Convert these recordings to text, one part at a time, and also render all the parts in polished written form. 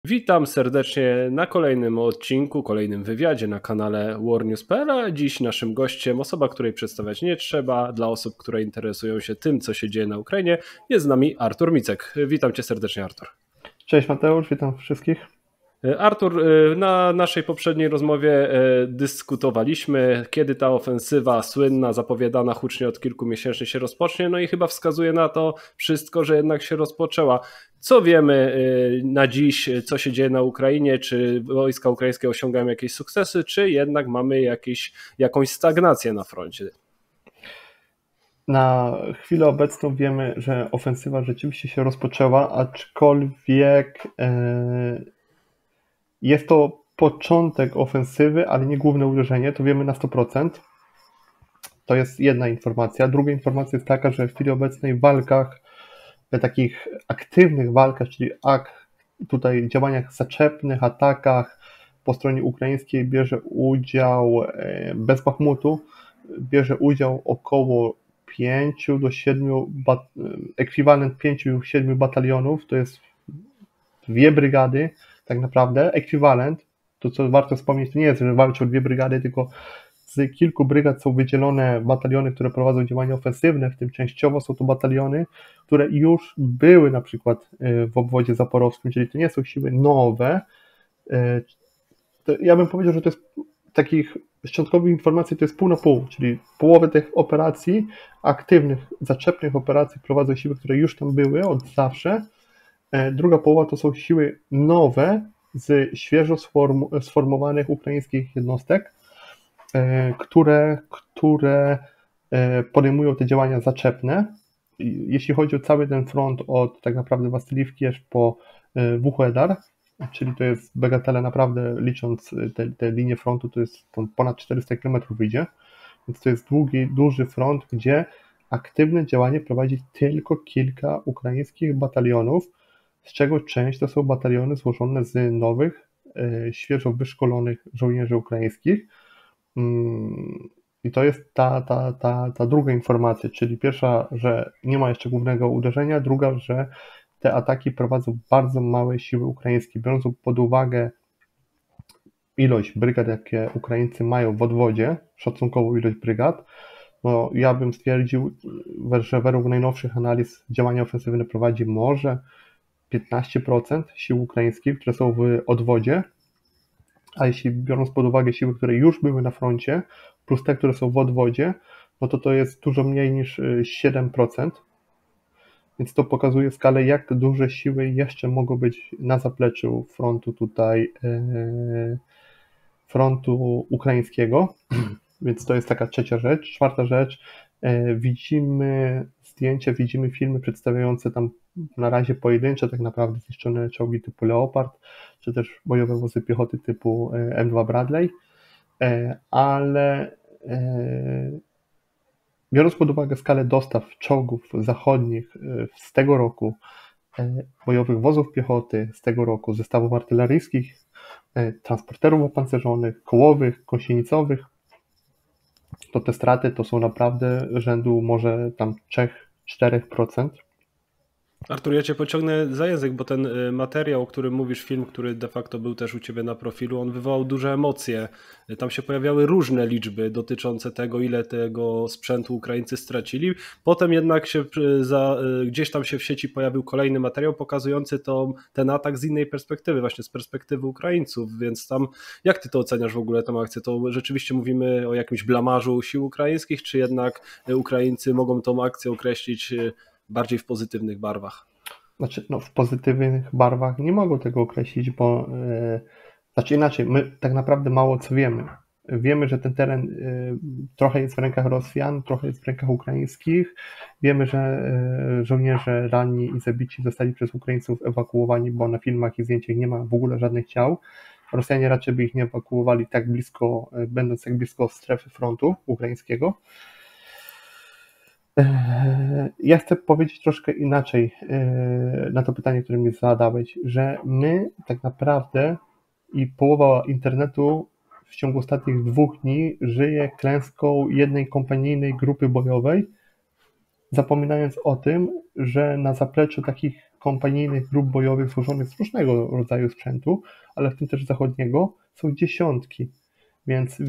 Witam serdecznie na kolejnym odcinku, kolejnym wywiadzie na kanale warnews.pl, a dziś naszym gościem, osoba, której przedstawiać nie trzeba, dla osób, które interesują się tym, co się dzieje na Ukrainie, jest z nami Artur Micek. Witam cię serdecznie, Artur. Cześć Mateusz, witam wszystkich. Artur, na naszej poprzedniej rozmowie dyskutowaliśmy, kiedy ta ofensywa słynna, zapowiadana hucznie od kilku miesięcy się rozpocznie, no i chyba wskazuje na to wszystko, że jednak się rozpoczęła. Co wiemy na dziś, co się dzieje na Ukrainie, czy wojska ukraińskie osiągają jakieś sukcesy, czy jednak mamy jakąś stagnację na froncie? Na chwilę obecną wiemy, że ofensywa rzeczywiście się rozpoczęła, aczkolwiek jest to początek ofensywy, ale nie główne uderzenie, to wiemy na 100%. To jest jedna informacja. Druga informacja jest taka, że w chwili obecnej w walkach, takich aktywnych walkach, czyli tutaj działaniach zaczepnych, atakach po stronie ukraińskiej bierze udział, bez Bachmutu, bierze udział około 5 do 7, ekwiwalent 5-7 batalionów, to jest 2 brygady tak naprawdę, ekwiwalent, to co warto wspomnieć, to nie jest, że walczą 2 brygady, tylko z kilku brygad są wydzielone bataliony, które prowadzą działania ofensywne, w tym częściowo są to bataliony, które już były na przykład w obwodzie zaporowskim, czyli to nie są siły nowe. Ja bym powiedział, że to jest takich szczątkowych informacji to jest pół na pół, czyli połowę tych operacji, aktywnych, zaczepnych operacji prowadzą siły, które już tam były od zawsze. Druga połowa to są siły nowe z świeżo sformowanych ukraińskich jednostek, które podejmują te działania zaczepne. Jeśli chodzi o cały ten front od tak naprawdę Wasyliwki aż po Wuhłedar, czyli to jest bagatela naprawdę, licząc te linie frontu, to jest tam ponad 400 km wyjdzie, więc to jest długi, duży front, gdzie aktywne działanie prowadzi tylko kilka ukraińskich batalionów, z czego część to są bataliony złożone z nowych, świeżo wyszkolonych żołnierzy ukraińskich. I to jest ta druga informacja, czyli pierwsza, że nie ma jeszcze głównego uderzenia, druga, że te ataki prowadzą bardzo małe siły ukraińskie, biorąc pod uwagę ilość brygad, jakie Ukraińcy mają w odwodzie, szacunkową ilość brygad, no ja bym stwierdził, że według najnowszych analiz działania ofensywne prowadzi może 15% sił ukraińskich, które są w odwodzie, a jeśli biorąc pod uwagę siły, które już były na froncie, plus te, które są w odwodzie, no to jest dużo mniej niż 7%. Więc to pokazuje skalę, jak duże siły jeszcze mogą być na zapleczu frontu tutaj, frontu ukraińskiego. Więc to jest taka trzecia rzecz. Czwarta rzecz, widzimy zdjęcia, widzimy filmy przedstawiające tam na razie pojedyncze tak naprawdę zniszczone czołgi typu Leopard, czy też bojowe wozy piechoty typu M2 Bradley, ale biorąc pod uwagę skalę dostaw czołgów zachodnich z tego roku, bojowych wozów piechoty z tego roku, zestawów artyleryjskich, transporterów opancerzonych, kołowych, gąsienicowych, to te straty to są naprawdę rzędu może tam 3-4%. Artur, ja cię pociągnę za język, bo ten materiał, o którym mówisz, film, który de facto był też u ciebie na profilu, on wywołał duże emocje. Tam się pojawiały różne liczby dotyczące tego, ile tego sprzętu Ukraińcy stracili. Potem jednak gdzieś tam się w sieci pojawił kolejny materiał pokazujący ten atak z innej perspektywy, właśnie z perspektywy Ukraińców, więc tam jak ty to oceniasz w ogóle tę akcję? To rzeczywiście mówimy o jakimś blamarzu sił ukraińskich, czy jednak Ukraińcy mogą tą akcję określić bardziej w pozytywnych barwach? Znaczy, no w pozytywnych barwach nie mogą tego określić, bo znaczy inaczej, my tak naprawdę mało co wiemy. Wiemy, że ten teren trochę jest w rękach Rosjan, trochę jest w rękach ukraińskich. Wiemy, że żołnierze ranni i zabici zostali przez Ukraińców ewakuowani, bo na filmach i zdjęciach nie ma w ogóle żadnych ciał. Rosjanie raczej by ich nie ewakuowali tak blisko, będąc tak blisko strefy frontu ukraińskiego. Ja chcę powiedzieć troszkę inaczej na to pytanie, które mi zadałeś, że my tak naprawdę i połowa internetu w ciągu ostatnich 2 dni żyje klęską jednej kompanijnej grupy bojowej, zapominając o tym, że na zapleczu takich kompanijnych grup bojowych złożonych z różnego rodzaju sprzętu, ale w tym też zachodniego, są dziesiątki. Więc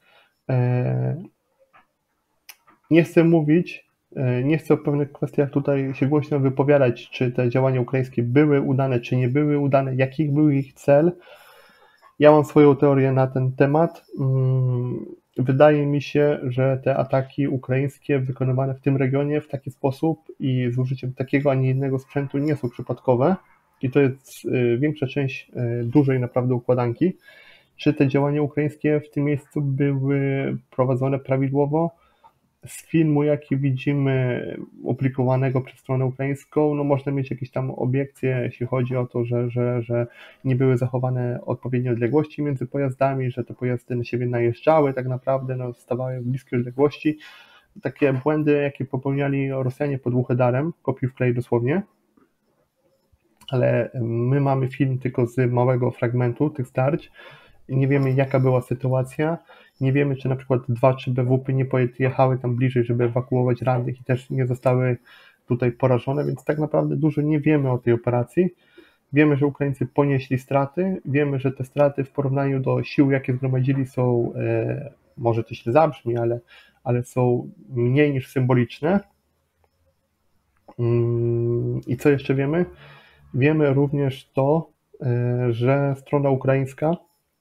nie chcę mówić, nie chcę o pewnych kwestiach tutaj się głośno wypowiadać, czy te działania ukraińskie były udane, czy nie były udane, jaki był ich cel. Ja mam swoją teorię na ten temat. Wydaje mi się, że te ataki ukraińskie wykonywane w tym regionie w taki sposób i z użyciem takiego, a nie innego sprzętu nie są przypadkowe i to jest większa część dużej naprawdę układanki. Czy te działania ukraińskie w tym miejscu były prowadzone prawidłowo? Z filmu, jaki widzimy opublikowanego przez stronę ukraińską, no można mieć jakieś tam obiekcje, jeśli chodzi o to, że nie były zachowane odpowiednie odległości między pojazdami, że te pojazdy na siebie najeżdżały tak naprawdę, no, stawały w bliskiej odległości. Takie błędy, jakie popełniali Rosjanie pod Łuchedarem, kopiuj wklej dosłownie, ale my mamy film tylko z małego fragmentu tych starć. Nie wiemy, jaka była sytuacja, nie wiemy, czy na przykład 2-3 BWP nie pojechały tam bliżej, żeby ewakuować rannych i też nie zostały tutaj porażone, więc tak naprawdę dużo nie wiemy o tej operacji. Wiemy, że Ukraińcy ponieśli straty, wiemy, że te straty w porównaniu do sił, jakie zgromadzili, są, może to źle zabrzmi, ale są mniej niż symboliczne. I co jeszcze wiemy? Wiemy również to, że strona ukraińska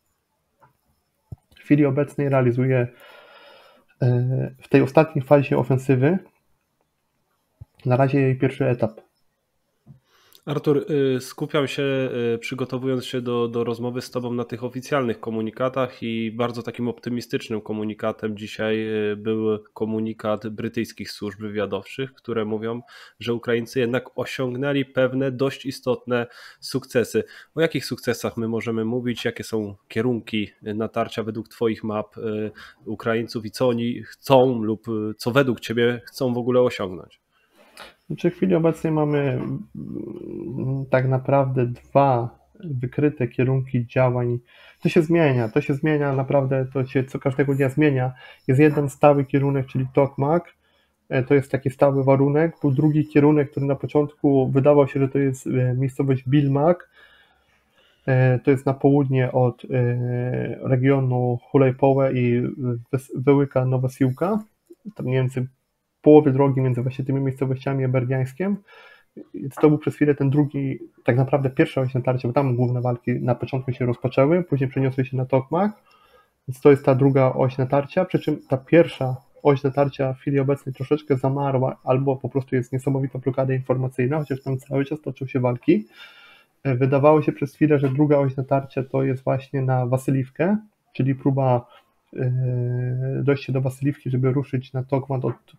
w chwili obecnej realizuje w tej ostatniej fazie ofensywy na razie jej pierwszy etap. Artur, skupiam się, przygotowując się do rozmowy z Tobą na tych oficjalnych komunikatach i bardzo takim optymistycznym komunikatem dzisiaj był komunikat brytyjskich służb wywiadowczych, które mówią, że Ukraińcy jednak osiągnęli pewne dość istotne sukcesy. O jakich sukcesach my możemy mówić? Jakie są kierunki natarcia według Twoich map Ukraińców i co oni chcą lub co według Ciebie chcą w ogóle osiągnąć? W chwili obecnej mamy tak naprawdę dwa wykryte kierunki działań. To się zmienia naprawdę, to się co każdego dnia zmienia. Jest jeden stały kierunek, czyli Tokmak, to jest taki stały warunek. Był drugi kierunek, który na początku wydawał się, że to jest miejscowość Bilmak, to jest na południe od regionu Hulejpowe i Wyłyka Nowosiłka, tam mniej więcej połowie drogi między właśnie tymi miejscowościami a Berdiańskiem. Więc to był przez chwilę ten drugi, tak naprawdę pierwsza oś natarcia, bo tam główne walki na początku się rozpoczęły, później przeniosły się na Tokmak, więc to jest ta druga oś natarcia, przy czym ta pierwsza oś natarcia w chwili obecnej troszeczkę zamarła, albo po prostu jest niesamowita blokada informacyjna, chociaż tam cały czas toczą się walki. Wydawało się przez chwilę, że druga oś natarcia to jest właśnie na Wasyliwkę, czyli próba dojście do Wasyliwki, żeby ruszyć na Tokmat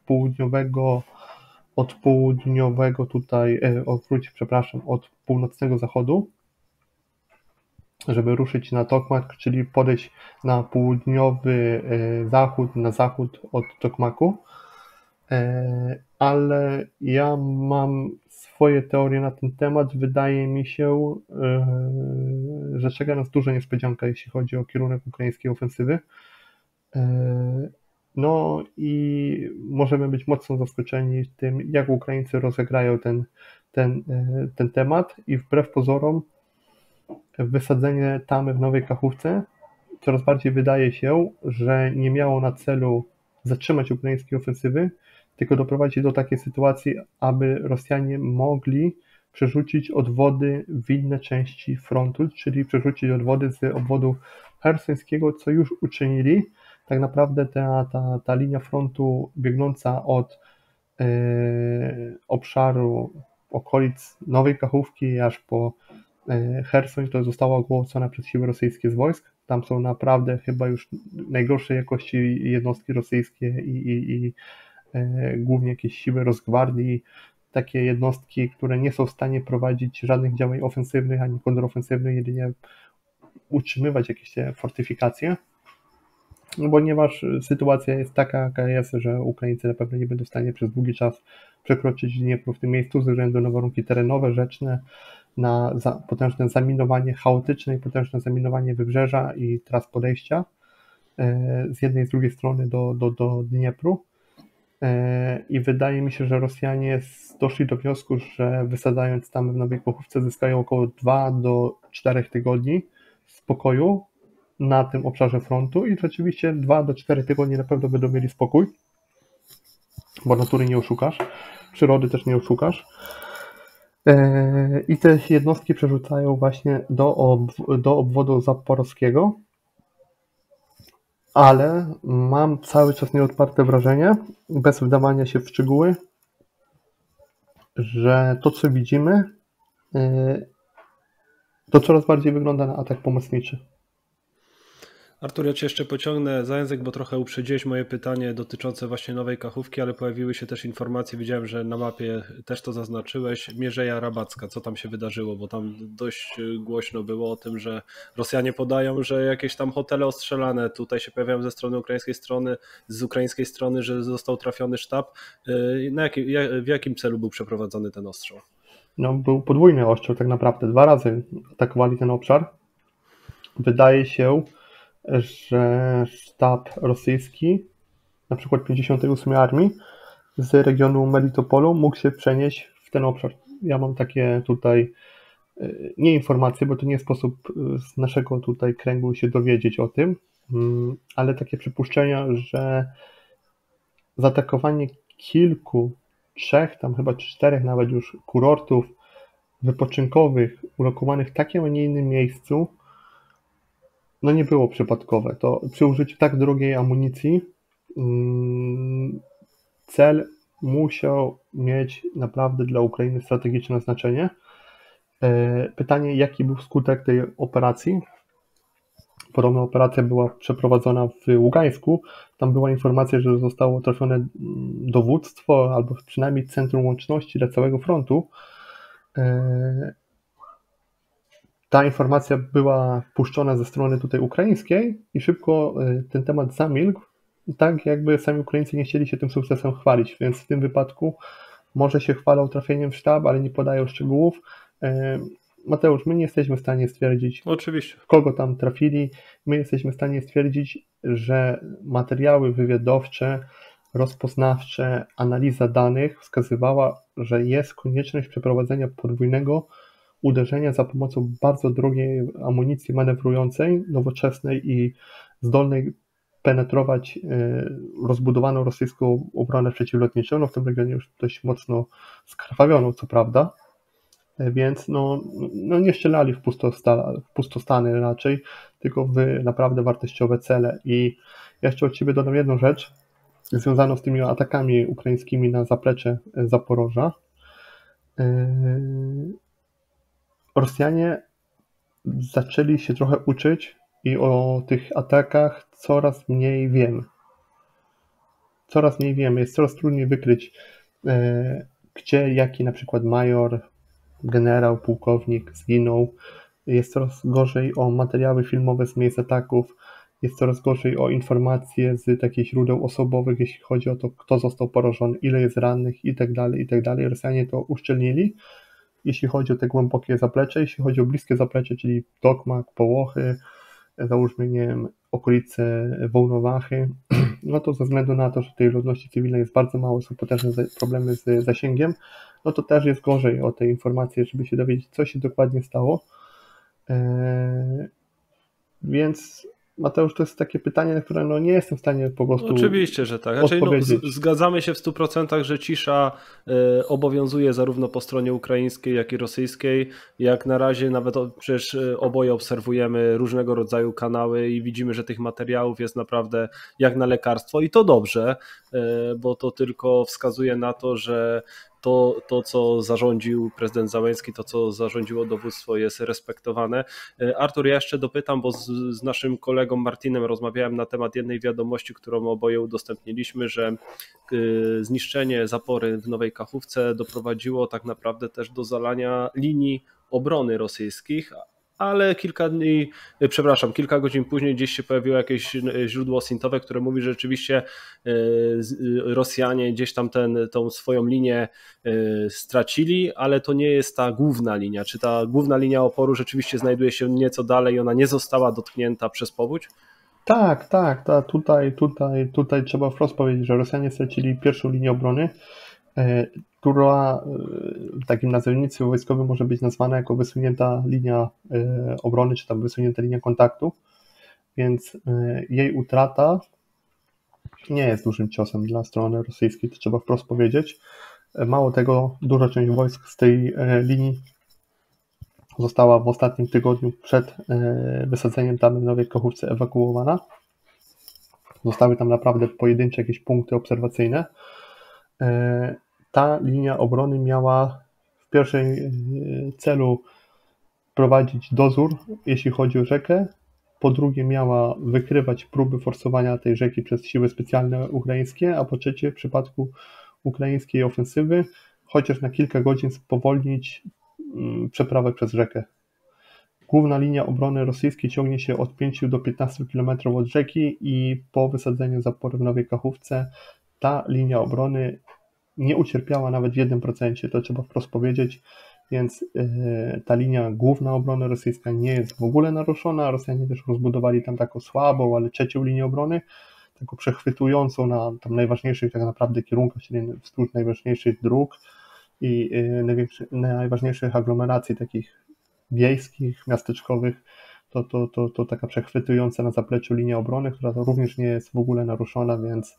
od południowego tutaj, od północnego zachodu, żeby ruszyć na Tokmak, czyli podejść na południowy zachód, na zachód od Tokmaku. Ale ja mam swoje teorie na ten temat. Wydaje mi się, że czeka nas duża niespodzianka, jeśli chodzi o kierunek ukraińskiej ofensywy. No i możemy być mocno zaskoczeni tym, jak Ukraińcy rozegrają ten temat i wbrew pozorom wysadzenie tamy w Nowej Kachówce coraz bardziej wydaje się, że nie miało na celu zatrzymać ukraińskiej ofensywy, tylko doprowadzić do takiej sytuacji, aby Rosjanie mogli przerzucić odwody w inne części frontu, czyli przerzucić odwody z obwodu chersońskiego, co już uczynili. Tak naprawdę ta linia frontu biegnąca od obszaru okolic Nowej Kachówki aż po Chersoń to została ogłocona przez siły rosyjskie z wojsk. Tam są naprawdę chyba już najgorszej jakości jednostki rosyjskie i głównie jakieś siły Rosgwardii, takie jednostki, które nie są w stanie prowadzić żadnych działań ofensywnych ani kontrofensywnych, jedynie utrzymywać jakieś fortyfikacje. No ponieważ sytuacja jest taka, jaka jest, że Ukraińcy na pewno nie będą w stanie przez długi czas przekroczyć Dniepru w tym miejscu ze względu na warunki terenowe, rzeczne, na potężne zaminowanie, chaotyczne i potężne zaminowanie wybrzeża i tras podejścia z jednej i z drugiej strony do Dniepru. i wydaje mi się, że Rosjanie doszli do wniosku, że wysadzając tam w Nowej Kachówce zyskają około 2 do 4 tygodni spokoju na tym obszarze frontu i rzeczywiście 2 do 4 tygodnie na pewno będą mieli spokój, bo natury nie oszukasz, przyrody też nie oszukasz. I te jednostki przerzucają właśnie do obwodu zaporowskiego, ale mam cały czas nieodparte wrażenie, bez wdawania się w szczegóły, że to, co widzimy, to coraz bardziej wygląda na atak pomocniczy. Artur, ja Cię jeszcze pociągnę za język, bo trochę uprzedziłeś moje pytanie dotyczące właśnie Nowej Kachówki, ale pojawiły się też informacje, widziałem, że na mapie też to zaznaczyłeś, Mierzeja Rabacka, co tam się wydarzyło, bo tam dość głośno było o tym, że Rosjanie podają, że jakieś tam hotele ostrzelane, tutaj się pojawiają ze strony ukraińskiej strony, z ukraińskiej strony, że został trafiony sztab. W jakim celu był przeprowadzony ten ostrzał? No, był podwójny ostrzał tak naprawdę, 2 razy atakowali ten obszar. Wydaje się, że sztab rosyjski, na przykład 58 Armii z regionu Melitopolu mógł się przenieść w ten obszar. Ja mam takie tutaj nie informacje, bo to nie sposób z naszego tutaj kręgu się dowiedzieć o tym, ale takie przypuszczenia, że zaatakowanie kilku, 3, tam chyba 4 nawet już kurortów wypoczynkowych ulokowanych w takim, a nie innym miejscu, no nie było przypadkowe. To przy użyciu tak drogiej amunicji cel musiał mieć naprawdę dla Ukrainy strategiczne znaczenie. Pytanie, jaki był skutek tej operacji? Podobna operacja była przeprowadzona w Ługańsku. Tam była informacja, że zostało trafione dowództwo, albo przynajmniej centrum łączności dla całego frontu. Ta informacja była puszczona ze strony tutaj ukraińskiej i szybko ten temat zamilkł, tak jakby sami Ukraińcy nie chcieli się tym sukcesem chwalić, więc w tym wypadku może się chwalą trafieniem w sztab, ale nie podają szczegółów. Mateusz, my nie jesteśmy w stanie stwierdzić, Oczywiście, kogo tam trafili. My jesteśmy w stanie stwierdzić, że materiały wywiadowcze, rozpoznawcze, analiza danych wskazywała, że jest konieczność przeprowadzenia podwójnego uderzenia za pomocą bardzo drogiej amunicji manewrującej, nowoczesnej i zdolnej penetrować rozbudowaną rosyjską obronę przeciwlotniczą, no w tym regionie już dość mocno skrwawioną, co prawda, więc no nie strzelali w pustostany raczej, tylko w naprawdę wartościowe cele. I ja jeszcze od Ciebie dodam jedną rzecz, związaną z tymi atakami ukraińskimi na zaplecze Zaporoża. Rosjanie zaczęli się trochę uczyć i o tych atakach coraz mniej wiemy. Coraz mniej wiemy, jest coraz trudniej wykryć, gdzie jaki na przykład major, generał, pułkownik zginął. Jest coraz gorzej o materiały filmowe z miejsc ataków, jest coraz gorzej o informacje z takich źródeł osobowych, jeśli chodzi o to, kto został porażony, ile jest rannych i tak dalej. Rosjanie to uszczelnili, jeśli chodzi o te głębokie zaplecze, jeśli chodzi o bliskie zaplecze, czyli Tokmak, Połochy, załóżmy, nie wiem, okolice Wołnowachy, no to ze względu na to, że tej ludności cywilnej jest bardzo mało, są potężne problemy z zasięgiem, no to też jest gorzej o te informacje, żeby się dowiedzieć, co się dokładnie stało. Więc Mateusz, to jest takie pytanie, na które no nie jestem w stanie po prostu oczywiście, że tak. Zgadzamy się w 100%, że cisza obowiązuje zarówno po stronie ukraińskiej, jak i rosyjskiej. Jak na razie nawet przecież oboje obserwujemy różnego rodzaju kanały i widzimy, że tych materiałów jest naprawdę jak na lekarstwo i to dobrze, bo to tylko wskazuje na to, że to, co zarządził prezydent Załęski, to, co zarządziło dowództwo, jest respektowane. Artur, ja jeszcze dopytam, bo z naszym kolegą Martinem rozmawiałem na temat jednej wiadomości, którą oboje udostępniliśmy, że zniszczenie zapory w Nowej Kachówce doprowadziło tak naprawdę też do zalania linii obrony rosyjskich, ale kilka godzin później gdzieś się pojawiło jakieś źródło sintowe, które mówi, że rzeczywiście Rosjanie gdzieś tam tą swoją linię stracili, ale to nie jest ta główna linia. Czy ta główna linia oporu rzeczywiście znajduje się nieco dalej i ona nie została dotknięta przez powódź? Tak. Tutaj trzeba wprost powiedzieć, że Rosjanie stracili pierwszą linię obrony, która w takim nazewnictwie wojskowym może być nazwana jako wysunięta linia obrony, czy tam wysunięta linia kontaktu, więc jej utrata nie jest dużym ciosem dla strony rosyjskiej, to trzeba wprost powiedzieć. Mało tego, duża część wojsk z tej linii została w ostatnim tygodniu przed wysadzeniem tam w Nowej Kachówce ewakuowana. Zostały tam naprawdę pojedyncze jakieś punkty obserwacyjne. Ta linia obrony miała w pierwszej celu prowadzić dozór, jeśli chodzi o rzekę. Po drugie miała wykrywać próby forsowania tej rzeki przez siły specjalne ukraińskie, a po trzecie w przypadku ukraińskiej ofensywy chociaż na kilka godzin spowolnić przeprawę przez rzekę. Główna linia obrony rosyjskiej ciągnie się od 5 do 15 km od rzeki i po wysadzeniu zapory w Nowej Kachówce ta linia obrony nie ucierpiała nawet w 1%, to trzeba wprost powiedzieć, więc ta linia główna obrony rosyjska nie jest w ogóle naruszona. Rosjanie też rozbudowali tam taką słabą, ale trzecią linię obrony, taką przechwytującą na tam najważniejszych tak naprawdę kierunkach, czyli wzdłuż najważniejszych dróg i najważniejszych aglomeracji takich wiejskich, miasteczkowych, to taka przechwytująca na zapleczu linia obrony, która to również nie jest w ogóle naruszona, więc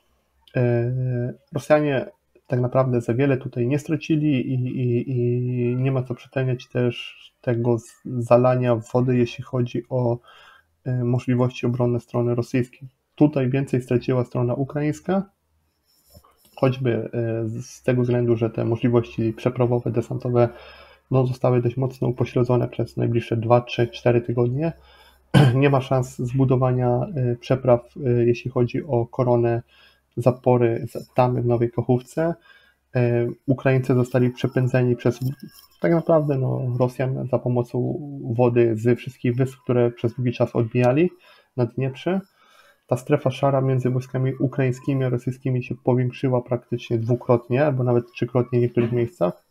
Rosjanie tak naprawdę za wiele tutaj nie stracili i nie ma co przytaniać też tego zalania wody, jeśli chodzi o możliwości obronne strony rosyjskiej. Tutaj więcej straciła strona ukraińska, choćby z tego względu, że te możliwości przeprawowe, desantowe zostały dość mocno upośledzone przez najbliższe 2, 3, 4 tygodnie. Nie ma szans zbudowania przepraw, jeśli chodzi o koronę zapory tamy w Nowej Kachówce. Ukraińcy zostali przepędzeni przez tak naprawdę Rosjan za pomocą wody z wszystkich wysp, które przez długi czas odbijali na Dnieprze. Ta strefa szara między wojskami ukraińskimi a rosyjskimi się powiększyła praktycznie dwukrotnie, albo nawet trzykrotnie w niektórych miejscach.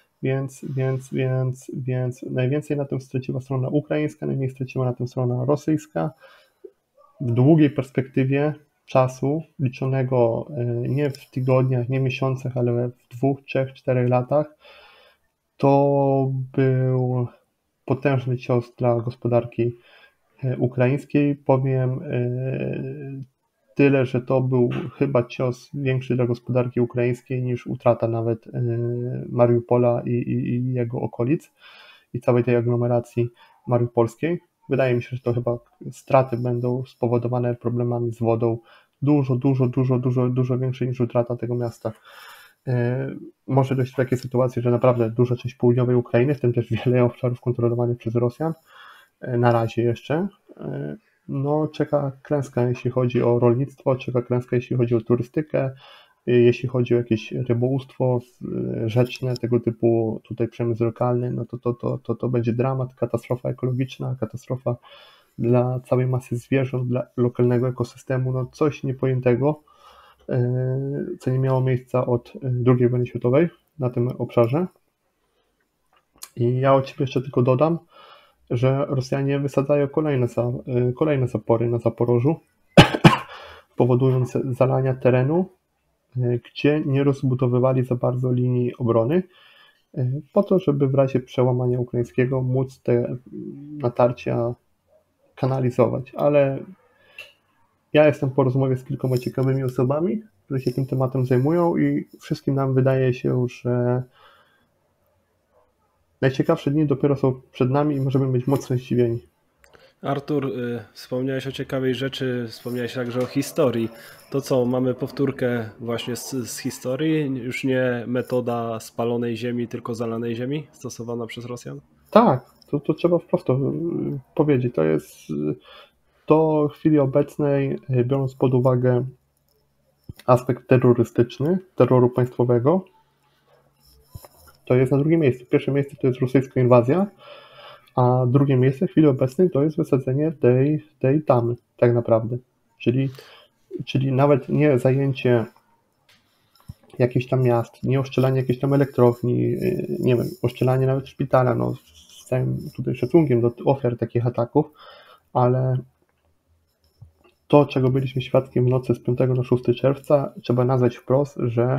Więc najwięcej na tym straciła strona ukraińska, najmniej straciła na tym strona rosyjska. W długiej perspektywie czasu, liczonego nie w tygodniach, nie miesiącach, ale w 2, 3, 4 latach, to był potężny cios dla gospodarki ukraińskiej. Powiem tyle, że to był chyba cios większy dla gospodarki ukraińskiej niż utrata nawet Mariupola i jego okolic i całej tej aglomeracji mariupolskiej. Wydaje mi się, że to chyba straty będą spowodowane problemami z wodą dużo większe niż utrata tego miasta. Może dojść do takiej sytuacji, że naprawdę duża część południowej Ukrainy, w tym też wiele obszarów kontrolowanych przez Rosjan, na razie jeszcze, czeka klęska, jeśli chodzi o rolnictwo, czeka klęska, jeśli chodzi o turystykę, jeśli chodzi o jakieś rybołówstwo rzeczne, tego typu tutaj przemysł lokalny, to będzie dramat, katastrofa ekologiczna, katastrofa dla całej masy zwierząt, dla lokalnego ekosystemu, coś niepojętego, co nie miało miejsca od II wojny światowej na tym obszarze. I ja od siebie jeszcze tylko dodam, że Rosjanie wysadzają kolejne zapory na Zaporożu, powodując zalania terenu, gdzie nie rozbudowywali za bardzo linii obrony, po to, żeby w razie przełamania ukraińskiego móc te natarcia kanalizować. Ale ja jestem po rozmowie z kilkoma ciekawymi osobami, które się tym tematem zajmują i wszystkim nam wydaje się, że najciekawsze dni dopiero są przed nami i możemy być mocno zdziwieni. Artur, wspomniałeś o ciekawej rzeczy, wspomniałeś także o historii. To co, mamy powtórkę właśnie z historii? Już nie metoda spalonej ziemi, tylko zalanej ziemi stosowana przez Rosjan? Tak, to trzeba wprost powiedzieć. To w chwili obecnej, biorąc pod uwagę aspekt terrorystyczny, terroru państwowego, to jest na drugim miejscu. Pierwsze miejsce to jest rosyjska inwazja, a drugie miejsce w chwili obecnej to jest wysadzenie tej tamy, tak naprawdę. Czyli nawet nie zajęcie jakichś tam miast, nie oszczelanie jakiejś tam elektrowni, nie wiem, oszczelanie nawet szpitala, z całym tutaj szacunkiem do ofiar takich ataków, ale to, czego byliśmy świadkiem w nocy z 5 na 6 czerwca, trzeba nazwać wprost, że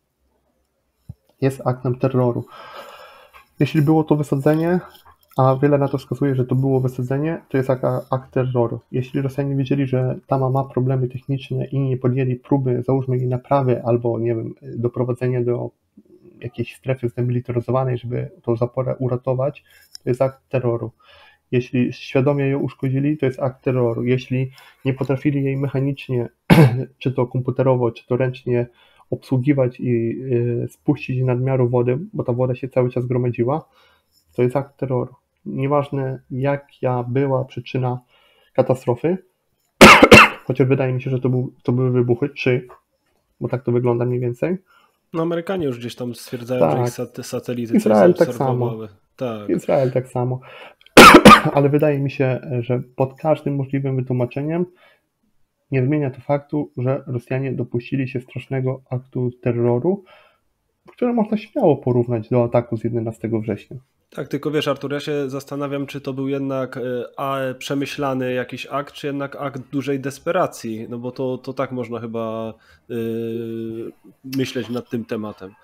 jest aktem terroru. Jeśli było to wysadzenie, a wiele na to wskazuje, że to było wysadzenie, to jest akt terroru. Jeśli Rosjanie wiedzieli, że Tama ma problemy techniczne i nie podjęli próby, załóżmy jej naprawy albo, nie wiem, doprowadzenia do jakiejś strefy zdemilitaryzowanej, żeby tą zaporę uratować, to jest akt terroru. Jeśli świadomie ją uszkodzili, to jest akt terroru. Jeśli nie potrafili jej mechanicznie, czy to komputerowo, czy to ręcznie obsługiwać i spuścić nadmiaru wody, bo ta woda się cały czas gromadziła, to jest akt terroru. Nieważne jaka była przyczyna katastrofy, chociaż wydaje mi się, że to były wybuchy, bo tak to wygląda mniej więcej. No Amerykanie już gdzieś tam stwierdzają, że ich satelity Izrael coś tak samo. Tak. Izrael tak samo. Ale wydaje mi się, że pod każdym możliwym wytłumaczeniem nie zmienia to faktu, że Rosjanie dopuścili się strasznego aktu terroru, który można śmiało porównać do ataku z 11 września. Tak, tylko wiesz, Artur, ja się zastanawiam, czy to był jednak przemyślany jakiś akt, czy jednak akt dużej desperacji, no bo to tak można chyba myśleć nad tym tematem.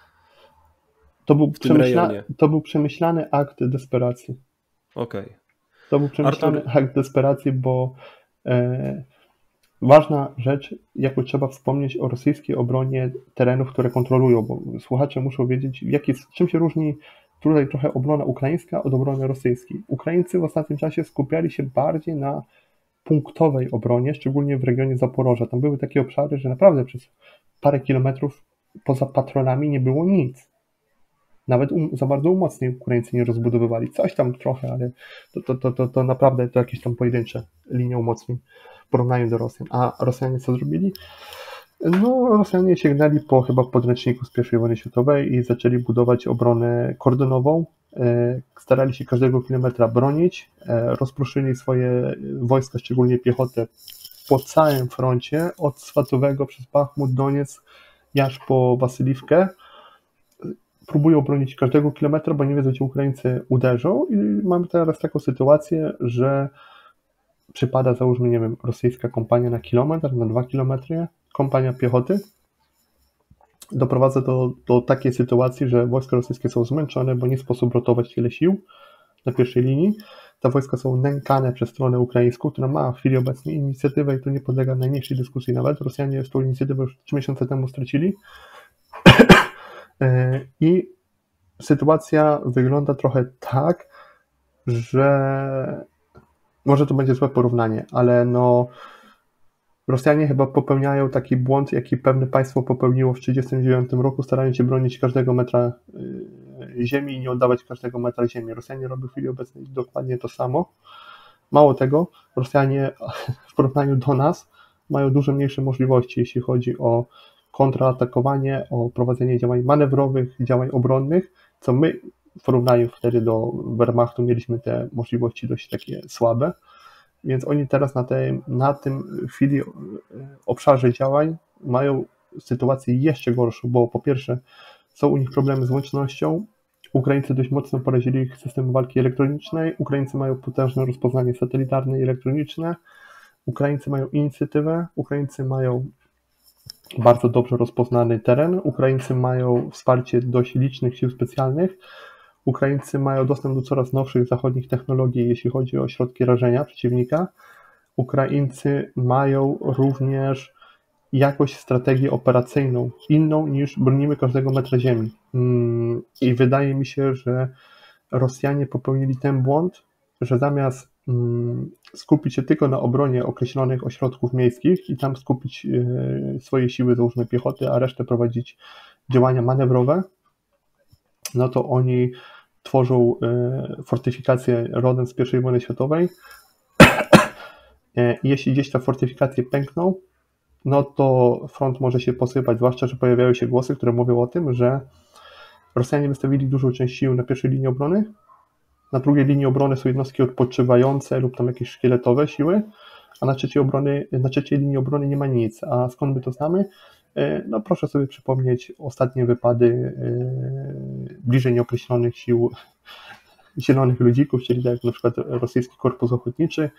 To był przemyślany akt desperacji. Okej. To był przemyślany akt desperacji, bo ważna rzecz, jaką trzeba wspomnieć o rosyjskiej obronie terenów, które kontrolują, bo słuchacze muszą wiedzieć, czym się różni tutaj trochę obrona ukraińska od obrony rosyjskiej. Ukraińcy w ostatnim czasie skupiali się bardziej na punktowej obronie, szczególnie w regionie Zaporoża. Tam były takie obszary, że naprawdę przez parę kilometrów poza patrolami nie było nic. Nawet za bardzo umocnień Ukraińcy nie rozbudowywali. Coś tam trochę, ale to naprawdę to jakieś tam pojedyncze linie umocnień w porównaniu do Rosjan. A Rosjanie co zrobili? No, Rosjanie sięgnęli po chyba podręczniku z I wojny światowej i zaczęli budować obronę kordonową. Starali się każdego kilometra bronić, rozproszyli swoje wojska, szczególnie piechotę, po całym froncie, od Swatowego przez Bachmut, Doniec, aż po Wasyliwkę. Próbują bronić każdego kilometra, bo nie wiedzą, gdzie Ukraińcy uderzą i mamy teraz taką sytuację, że przypada, załóżmy, nie wiem, rosyjska kompania na kilometr, na 2 kilometry, kompania piechoty. Doprowadza do takiej sytuacji, że wojska rosyjskie są zmęczone, bo nie sposób rotować tyle sił na pierwszej linii. Te wojska są nękane przez stronę ukraińską, która ma w chwili obecnej inicjatywę i to nie podlega najmniejszej dyskusji nawet. Rosjanie tą inicjatywę już 3 miesiące temu stracili. I sytuacja wygląda trochę tak, że może to będzie złe porównanie, ale no Rosjanie chyba popełniają taki błąd, jaki pewne państwo popełniło w 1939 roku, starając się bronić każdego metra ziemi i nie oddawać każdego metra ziemi. Rosjanie robią w chwili obecnej dokładnie to samo. Mało tego, Rosjanie w porównaniu do nas mają dużo mniejsze możliwości, jeśli chodzi o kontratakowanie, o prowadzenie działań manewrowych, działań obronnych, co my w porównaniu wtedy do Wehrmachtu mieliśmy te możliwości dość takie słabe, więc oni teraz na tym chwili obszarze działań mają sytuację jeszcze gorszą, bo po pierwsze są u nich problemy z łącznością, Ukraińcy dość mocno porazili ich system walki elektronicznej, Ukraińcy mają potężne rozpoznanie satelitarne i elektroniczne, Ukraińcy mają inicjatywę, Ukraińcy mają bardzo dobrze rozpoznany teren, Ukraińcy mają wsparcie dość licznych sił specjalnych, Ukraińcy mają dostęp do coraz nowszych zachodnich technologii, jeśli chodzi o środki rażenia przeciwnika. Ukraińcy mają również jakąś strategię operacyjną, inną niż bronimy każdego metra ziemi. I wydaje mi się, że Rosjanie popełnili ten błąd, że zamiast skupić się tylko na obronie określonych ośrodków miejskich i tam skupić swoje siły, załóżmy piechoty, a resztę prowadzić działania manewrowe, no to oni tworzą fortyfikacje rodem z I wojny światowej. Jeśli gdzieś te fortyfikacje pękną, no to front może się posypać, zwłaszcza, że pojawiają się głosy, które mówią o tym, że Rosjanie wystawili dużą część sił na pierwszej linii obrony, na drugiej linii obrony są jednostki odpoczywające lub tam jakieś szkieletowe siły, a na trzeciej linii obrony nie ma nic. A skąd my to znamy? No proszę sobie przypomnieć ostatnie wypady bliżej nieokreślonych sił zielonych ludzików, czyli tak jak na przykład rosyjski korpus ochotniczy,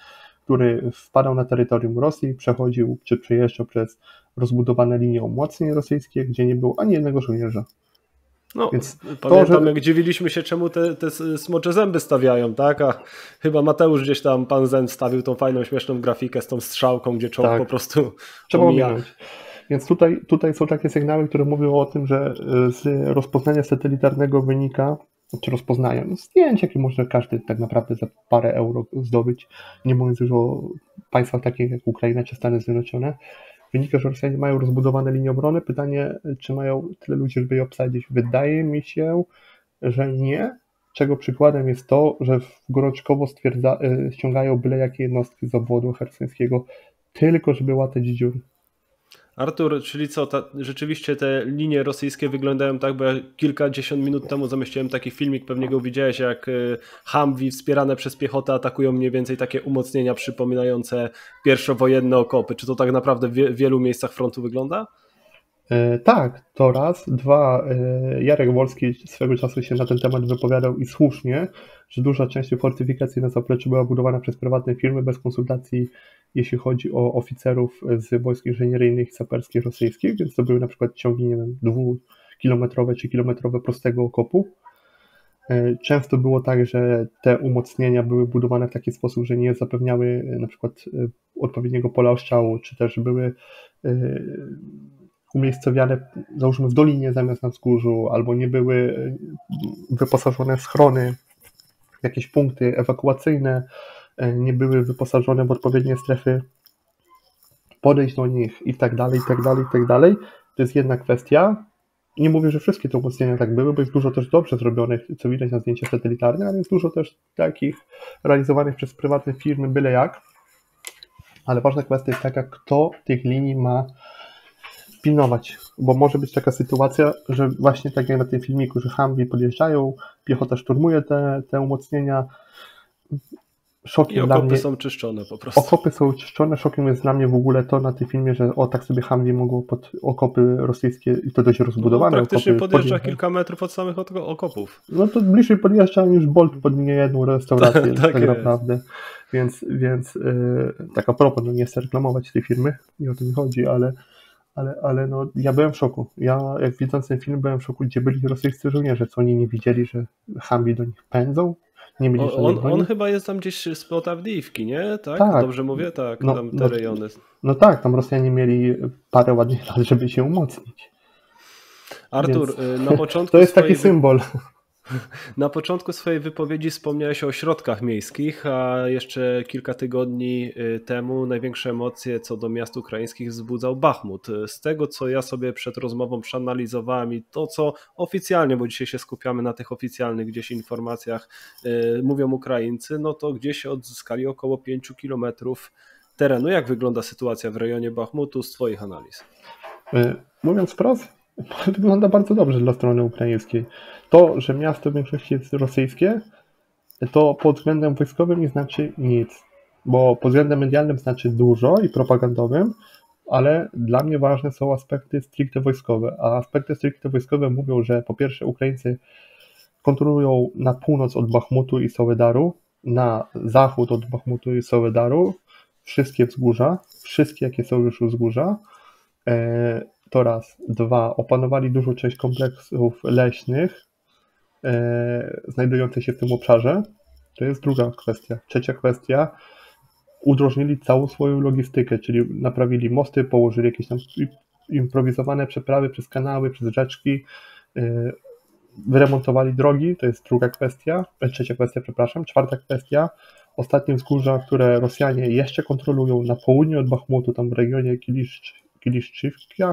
który wpadał na terytorium Rosji, przechodził czy przejeżdżał przez rozbudowane linie umocnień rosyjskie, gdzie nie było ani jednego żołnierza. No, Więc pamiętam, jak dziwiliśmy się, czemu te smocze zęby stawiają, tak? A chyba Mateusz gdzieś tam, pan Zen, wstawił tą fajną, śmieszną grafikę z tą strzałką, gdzie czołg po prostu trzeba omija. ominąć. Więc tutaj są takie sygnały, które mówią o tym, że z rozpoznania satelitarnego wynika, czy rozpoznają, zdjęć, jakie może każdy tak naprawdę za parę euro zdobyć, nie mówiąc już o państwach takich jak Ukraina czy Stany Zjednoczone, wynika, że Rosjanie mają rozbudowane linie obrony. Pytanie, czy mają tyle ludzi, żeby je obsadzić? Wydaje mi się, że nie, czego przykładem jest to, że gorączkowo ściągają byle jakie jednostki z obwodu chersońskiego, tylko żeby łatać dziury. Artur, czyli co, rzeczywiście te linie rosyjskie wyglądają tak, bo ja kilkadziesiąt minut temu zamieściłem taki filmik, pewnie go widziałeś, jak Humvee wspierane przez piechotę atakują mniej więcej takie umocnienia przypominające pierwszowojenne okopy. Czy to tak naprawdę w wielu miejscach frontu wygląda? Tak, to raz. Dwa, Jarek Wolski swego czasu się na ten temat wypowiadał i słusznie, że duża część fortyfikacji na zapleczu była budowana przez prywatne firmy bez konsultacji, jeśli chodzi o oficerów z wojsk inżynieryjnych i saperskich rosyjskich, więc to były na przykład ciągi, nie wiem, 2-kilometrowe czy kilometrowe prostego okopu. Często było tak, że te umocnienia były budowane w taki sposób, że nie zapewniały na przykład odpowiedniego pola ostrzału, czy też były umiejscowione, załóżmy, w dolinie zamiast na wzgórzu, albo nie były wyposażone w schrony, jakieś punkty ewakuacyjne, nie były wyposażone w odpowiednie strefy podejść do nich i tak dalej, i tak dalej, i tak dalej. To jest jedna kwestia. Nie mówię, że wszystkie te umocnienia tak były, bo jest dużo też dobrze zrobionych, co widać na zdjęciach satelitarnych, ale jest dużo też takich realizowanych przez prywatne firmy, byle jak. Ale ważna kwestia jest taka, kto tych linii ma pilnować, bo może być taka sytuacja, że właśnie tak jak na tym filmiku, że Humvee podjeżdżają, piechota szturmuje te umocnienia. I okopy są czyszczone po prostu. Okopy są czyszczone, szokiem jest dla mnie w ogóle to na tym filmie, że tak sobie Humvee mogło pod okopy rosyjskie i to dość rozbudowane. No, praktycznie okopy podjeżdża kilka metrów od samych okopów. No to bliżej podjeżdża niż Bolt pod niejedną restaurację tak naprawdę. Więc tak a propos, no nie chcę reklamować tej firmy, nie o to mi chodzi, ale no, ja byłem w szoku. Ja jak widząc ten film byłem w szoku, gdzie byli rosyjscy żołnierze, co oni nie widzieli, że Humvee do nich pędzą. Nie mieli on chyba jest tam gdzieś spod Awdijiwki, nie? Tak? Dobrze mówię? Tak, no, tam te rejony. No tak, tam Rosjanie mieli parę ładnych lat, żeby się umocnić. Artur, na początku to jest taki symbol. Na początku swojej wypowiedzi wspomniałeś o ośrodkach miejskich, a jeszcze kilka tygodni temu największe emocje co do miast ukraińskich wzbudzał Bachmut. Z tego, co ja sobie przed rozmową przeanalizowałem i to, co oficjalnie, bo dzisiaj się skupiamy na tych oficjalnych gdzieś informacjach, mówią Ukraińcy, no to gdzieś odzyskali około 5 kilometrów terenu. Jak wygląda sytuacja w rejonie Bachmutu z twoich analiz? Mówiąc wprost, wygląda bardzo dobrze dla strony ukraińskiej. To, że miasto w większości jest rosyjskie, to pod względem wojskowym nie znaczy nic, bo pod względem medialnym znaczy dużo i propagandowym, ale dla mnie ważne są aspekty stricte wojskowe, a aspekty stricte wojskowe mówią, że po pierwsze Ukraińcy kontrolują na północ od Bachmutu i Soledaru, na zachód od Bachmutu i Soledaru wszystkie wzgórza, wszystkie jakie są już wzgórza. To raz. Dwa, opanowali dużą część kompleksów leśnych znajdujących się w tym obszarze. To jest druga kwestia. Trzecia kwestia, udrożnili całą swoją logistykę, czyli naprawili mosty, położyli jakieś tam improwizowane przeprawy przez kanały, przez rzeczki, wyremontowali drogi, to jest trzecia kwestia, przepraszam. Czwarta kwestia, ostatnie wzgórza, które Rosjanie jeszcze kontrolują na południu od Bachmutu, tam w regionie Kiliszczywka,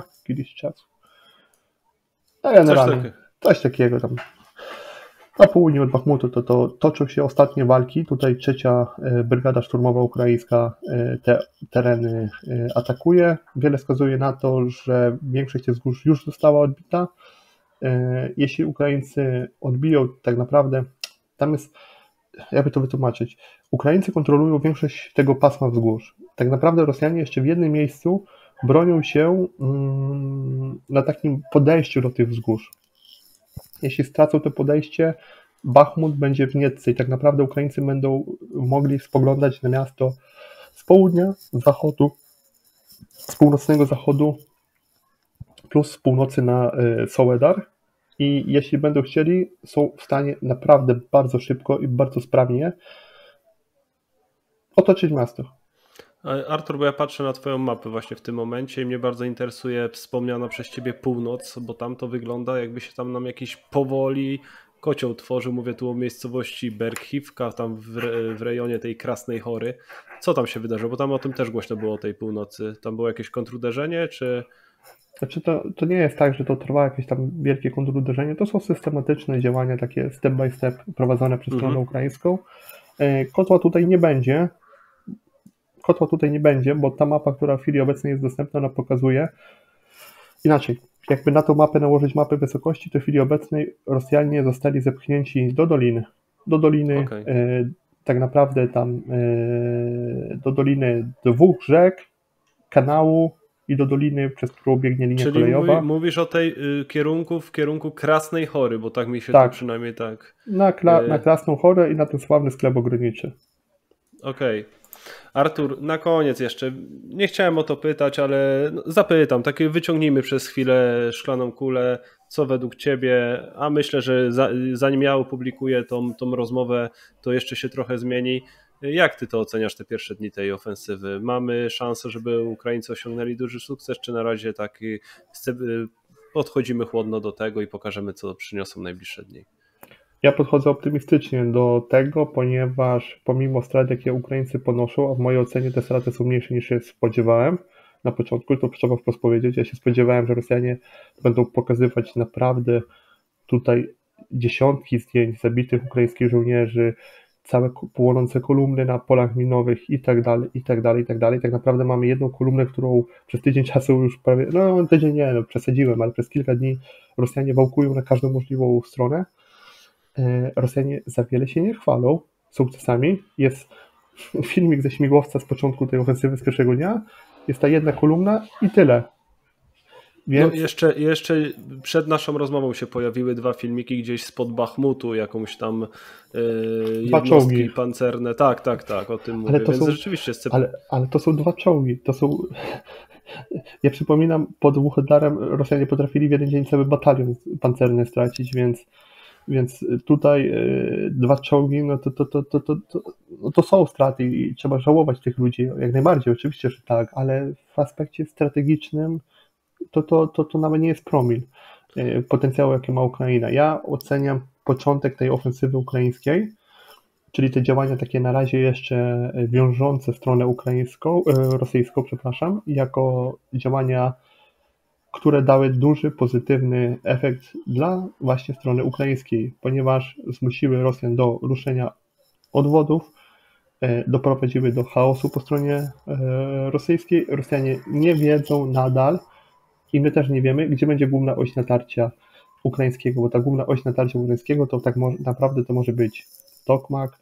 no generalnie, coś takiego tam. Na południu od Bachmutu to toczą się ostatnie walki. Tutaj 3. Brygada Szturmowa Ukraińska te tereny atakuje. Wiele wskazuje na to, że większość tych wzgórz już została odbita. Jeśli Ukraińcy odbiją, tak naprawdę tam jest, jakby to wytłumaczyć, Ukraińcy kontrolują większość tego pasma wzgórz. Tak naprawdę Rosjanie jeszcze w jednym miejscu bronią się na takim podejściu do tych wzgórz. Jeśli stracą to podejście, Bachmut będzie w nietce i tak naprawdę Ukraińcy będą mogli spoglądać na miasto południa, z zachodu, z północnego zachodu, plus z północy na Soledar. I jeśli będą chcieli, są w stanie naprawdę bardzo szybko i bardzo sprawnie otoczyć miasto. Artur, bo ja patrzę na twoją mapę właśnie w tym momencie i mnie bardzo interesuje wspomniana przez ciebie północ, bo tam to wygląda, jakby się tam nam jakiś powoli kocioł tworzył. Mówię tu o miejscowości Berghivka, tam w rejonie tej Krasnej Hory. Co tam się wydarzyło? Bo tam o tym też głośno było o tej północy. Tam było jakieś kontruderzenie, czy... Znaczy to nie jest tak, że to trwa jakieś tam wielkie kontruderzenie, to są systematyczne działania, takie step by step prowadzone przez stronę ukraińską. Kotła tutaj nie będzie, bo ta mapa, która w chwili obecnej jest dostępna, ona pokazuje inaczej. Jakby na tą mapę nałożyć mapę wysokości, to w chwili obecnej Rosjanie zostali zepchnięci do doliny. Do doliny, Okay. Tak naprawdę tam do doliny dwóch rzek, kanału i do doliny, przez którą biegnie linia kolejowa. Czyli mówisz o tej w kierunku Krasnej Hory, bo tak mi się tak. to przynajmniej tak... Na Krasną Horę i na ten sławny sklep ograniczy. Okej. Artur, na koniec jeszcze, nie chciałem o to pytać, ale zapytam, takie wyciągnijmy przez chwilę szklaną kulę, co według ciebie, a myślę, że zanim ja opublikuję tą rozmowę, to jeszcze się trochę zmieni. Jak ty to oceniasz, te pierwsze dni tej ofensywy? Mamy szansę, żeby Ukraińcy osiągnęli duży sukces, czy na razie taki podchodzimy chłodno do tego i pokażemy, co przyniosą najbliższe dni? Ja podchodzę optymistycznie do tego, ponieważ pomimo strat, jakie Ukraińcy ponoszą, a w mojej ocenie te straty są mniejsze niż się spodziewałem na początku, to trzeba wprost powiedzieć, ja się spodziewałem, że Rosjanie będą pokazywać naprawdę tutaj dziesiątki zdjęć zabitych ukraińskich żołnierzy, całe płonące kolumny na polach minowych i tak dalej, i tak dalej, i tak dalej. Tak naprawdę mamy jedną kolumnę, którą przez tydzień czasu już prawie, tydzień nie, przesadziłem, ale przez kilka dni Rosjanie wałkują na każdą możliwą stronę. Rosjanie za wiele się nie chwalą sukcesami. Jest filmik ze śmigłowca z początku tej ofensywy z pierwszego dnia. Jest ta jedna kolumna i tyle. Więc... No jeszcze przed naszą rozmową się pojawiły 2 filmiki gdzieś spod Bachmutu, jakąś tam jednostki pancerne. Tak, o tym mówię. Więc rzeczywiście ale to są 2 czołgi. To są... Ja przypominam, pod Wuhledarem Rosjanie potrafili w jeden dzień cały batalion pancerny stracić, więc tutaj 2 czołgi, to są straty i trzeba żałować tych ludzi, jak najbardziej, oczywiście, że tak, ale w aspekcie strategicznym to nawet nie jest promil potencjału, jaki ma Ukraina. Ja oceniam początek tej ofensywy ukraińskiej, czyli te działania takie na razie jeszcze wiążące stronę rosyjską, jako działania, które dały duży, pozytywny efekt dla właśnie strony ukraińskiej, ponieważ zmusiły Rosjan do ruszenia odwodów, doprowadziły do chaosu po stronie rosyjskiej. Rosjanie nie wiedzą nadal i my też nie wiemy, gdzie będzie główna oś natarcia ukraińskiego, bo ta główna oś natarcia ukraińskiego to tak naprawdę to może być Tokmak,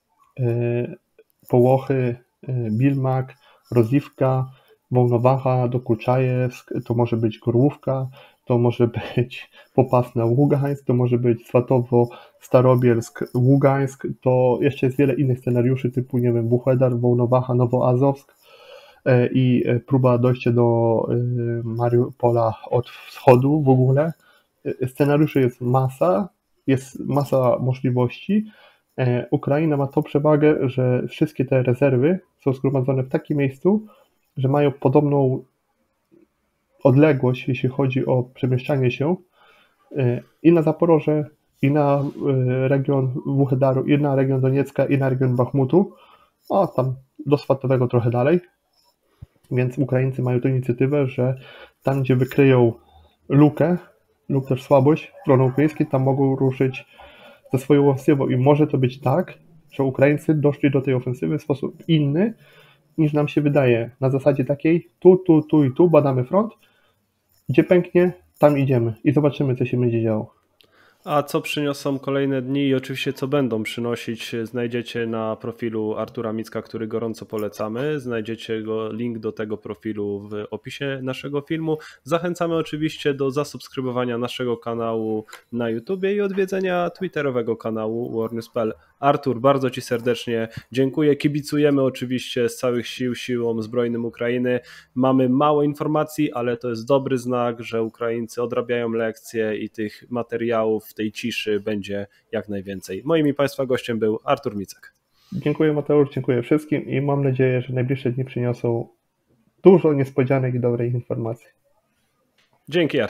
Połochy, Bilmak, Rozivka, Wołnowacha, Dokuczajewsk, to może być Gorłówka, to może być Popasna, Ługańsk, to może być Swatowo, Starobielsk, Ługańsk, to jeszcze jest wiele innych scenariuszy typu, nie wiem, Wuhledar, Wołnowacha, Nowoazowsk i próba dojścia do Mariupola od wschodu w ogóle. Scenariuszy jest masa możliwości. Ukraina ma tą przewagę, że wszystkie te rezerwy są zgromadzone w takim miejscu, że mają podobną odległość, jeśli chodzi o przemieszczanie się i na Zaporoże, i na region Wuhledaru, i na region Doniecka, i na region Bachmutu, a tam do Swatowego trochę dalej. Więc Ukraińcy mają tę inicjatywę, że tam, gdzie wykryją lukę lub też słabość strony ukraińskiej, tam mogą ruszyć ze swoją ofensywą i może to być tak, że Ukraińcy doszli do tej ofensywy w sposób inny, niż nam się wydaje. Na zasadzie takiej tu i tu badamy front, gdzie pęknie, tam idziemy i zobaczymy, co się będzie działo. A co przyniosą kolejne dni i oczywiście co będą przynosić, znajdziecie na profilu Artura Micka, który gorąco polecamy. Znajdziecie link do tego profilu w opisie naszego filmu. Zachęcamy oczywiście do zasubskrybowania naszego kanału na YouTubie i odwiedzenia twitterowego kanału warnews.pl. Artur, bardzo Ci serdecznie dziękuję. Kibicujemy oczywiście z całych sił siłom zbrojnym Ukrainy. Mamy mało informacji, ale to jest dobry znak, że Ukraińcy odrabiają lekcje i tych materiałów w tej ciszy będzie jak najwięcej. Moim i Państwa gościem był Artur Micek. Dziękuję Mateusz, dziękuję wszystkim i mam nadzieję, że najbliższe dni przyniosą dużo niespodzianek i dobrych informacji. Dzięki.